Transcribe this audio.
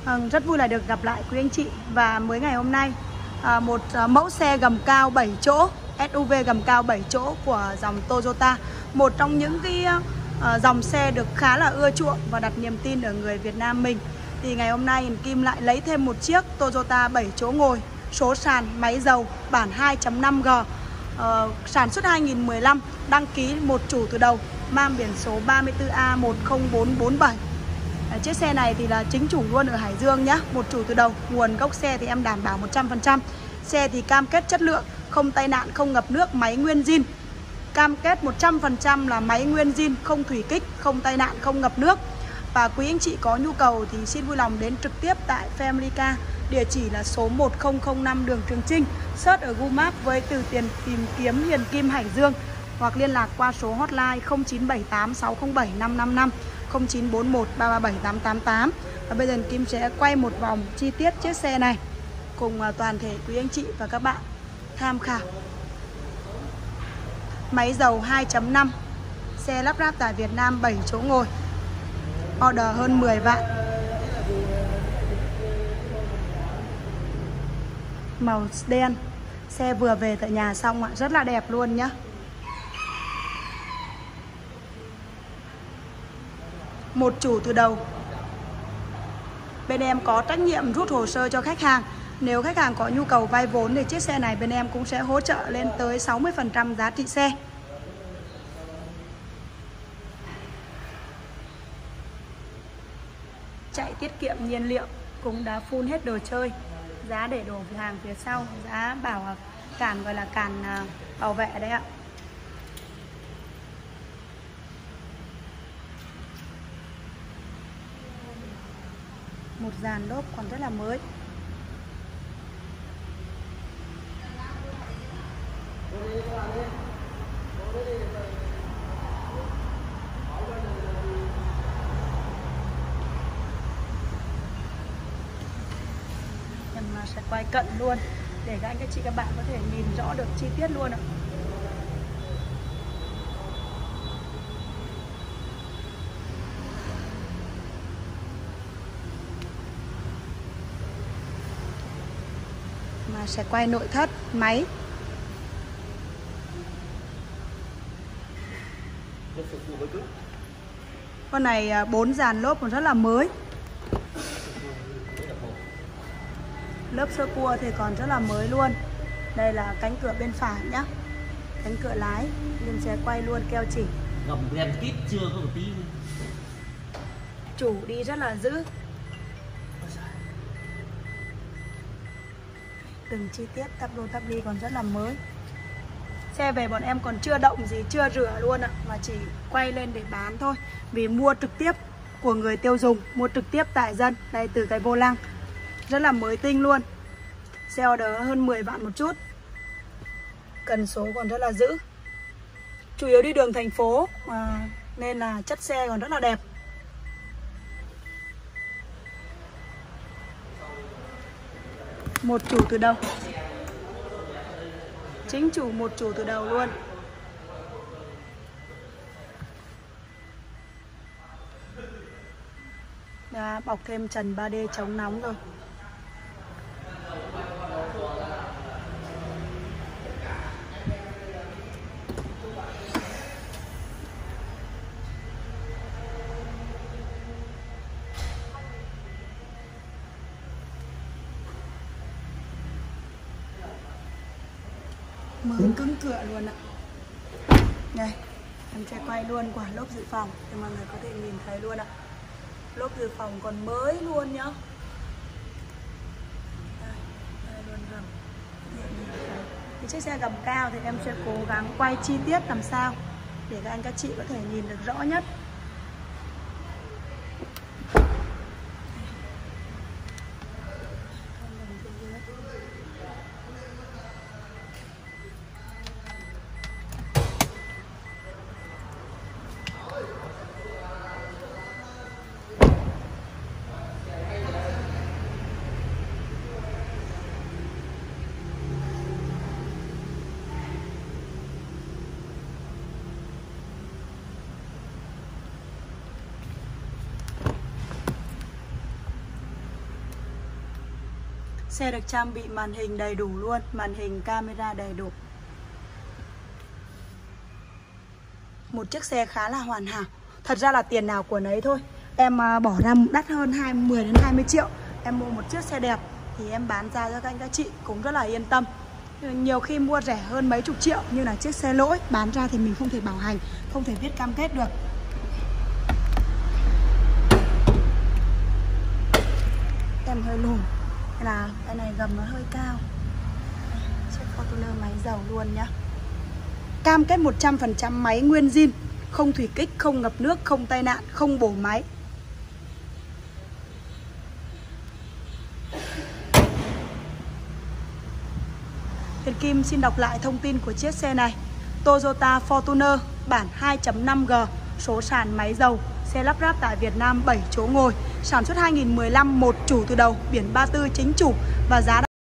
Rất vui là được gặp lại quý anh chị. Và mới ngày hôm nay một mẫu xe gầm cao 7 chỗ, SUV gầm cao 7 chỗ của dòng Toyota. Một trong những cái dòng xe được khá là ưa chuộng và đặt niềm tin ở người Việt Nam mình. Thì ngày hôm nay Hiền Kim lại lấy thêm một chiếc Toyota 7 chỗ ngồi, số sàn, máy dầu, bản 2.5G, sản xuất 2015, đăng ký một chủ từ đầu, mang biển số 34A10447. Chiếc xe này thì là chính chủ luôn ở Hải Dương nhá, một chủ từ đầu. Nguồn gốc xe thì em đảm bảo 100%. Xe thì cam kết chất lượng, không tai nạn, không ngập nước, máy nguyên zin. Cam kết 100% là máy nguyên zin, không thủy kích, không tai nạn, không ngập nước. Và quý anh chị có nhu cầu thì xin vui lòng đến trực tiếp tại Family Car. Địa chỉ là số 1005 đường Trường Chinh. Search ở Google Maps với từ tiền tìm kiếm Hiền Kim Hải Dương, hoặc liên lạc qua số hotline 0978 607 555, 0941 337 888. Và bây giờ Hiền Kim sẽ quay một vòng chi tiết chiếc xe này cùng toàn thể quý anh chị và các bạn tham khảo. Máy dầu 2.5, xe lắp ráp tại Việt Nam, 7 chỗ ngồi, order hơn 10 vạn. Màu đen, xe vừa về tại nhà xong ạ, rất là đẹp luôn nhá. Một chủ từ đầu. Bên em có trách nhiệm rút hồ sơ cho khách hàng. Nếu khách hàng có nhu cầu vay vốn thì chiếc xe này bên em cũng sẽ hỗ trợ lên tới 60% giá trị xe. Chạy tiết kiệm nhiên liệu, cũng đã full hết đồ chơi. Giá để đồ hàng phía sau, giá bảo cản, gọi là cản bảo vệ đấy ạ. Một dàn lốp còn rất là mới. Em sẽ quay cận luôn để các anh các chị các bạn có thể nhìn rõ được chi tiết luôn ạ. Mà sẽ quay nội thất, máy. Con này 4 dàn lốp còn rất là mới. Lớp sơ cua thì còn rất là mới luôn. Đây là cánh cửa bên phải nhá, cánh cửa lái. Mình sẽ quay luôn keo chỉ. Gầm đen tít chưa có một tí. Chủ đi rất là giữ. Từng chi tiết tắp đô tắp đi còn rất là mới. Xe về bọn em còn chưa động gì, chưa rửa luôn ạ, mà chỉ quay lên để bán thôi. Vì mua trực tiếp của người tiêu dùng, mua trực tiếp tại dân. Đây, từ cái vô lăng rất là mới tinh luôn. Xe order hơn 10 vạn một chút. Cần số còn rất là giữ. Chủ yếu đi đường thành phố mà, nên là chất xe còn rất là đẹp. Một chủ từ đầu. Chính chủ, một chủ từ đầu luôn. Đã bọc thêm trần 3D chống nóng rồi. Mở cứng cửa luôn ạ. Đây, em sẽ quay luôn quả lốp dự phòng để mọi người có thể nhìn thấy luôn ạ. Lốp dự phòng còn mới luôn nhá. Đây luôn gầm. Thì chiếc xe gầm cao thì em sẽ cố gắng quay chi tiết làm sao để các anh các chị có thể nhìn được rõ nhất. Xe được trang bị màn hình đầy đủ luôn, màn hình camera đầy đủ. Một chiếc xe khá là hoàn hảo. Thật ra là tiền nào của nấy thôi. Em bỏ ra đắt hơn 10 đến 20 triệu. Em mua một chiếc xe đẹp thì em bán ra cho các anh các chị cũng rất là yên tâm. Nhiều khi mua rẻ hơn mấy chục triệu như là chiếc xe lỗi, bán ra thì mình không thể bảo hành, không thể viết cam kết được. Em hơi lùn, nên là cái này gầm nó hơi cao. Chiếc Fortuner máy dầu luôn nhá. Cam kết 100% máy nguyên zin, không thủy kích, không ngập nước, không tai nạn, không bổ máy. Huyền Kim xin đọc lại thông tin của chiếc xe này. Toyota Fortuner bản 2.5G, số sàn máy dầu, xe lắp ráp tại Việt Nam 7 chỗ ngồi, sản xuất 2015, một chủ từ đầu, biển 34 chính chủ và giá